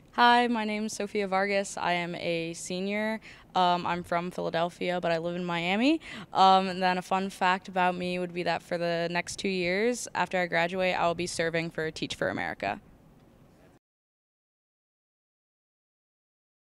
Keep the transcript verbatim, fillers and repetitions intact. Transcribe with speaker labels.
Speaker 1: Hi, my name is Sophia Vargas. I am a senior. Um, I'm from Philadelphia, but I live in Miami. Um, and then a fun fact about me would be that for the next two years after I graduate, I will be serving for Teach for America.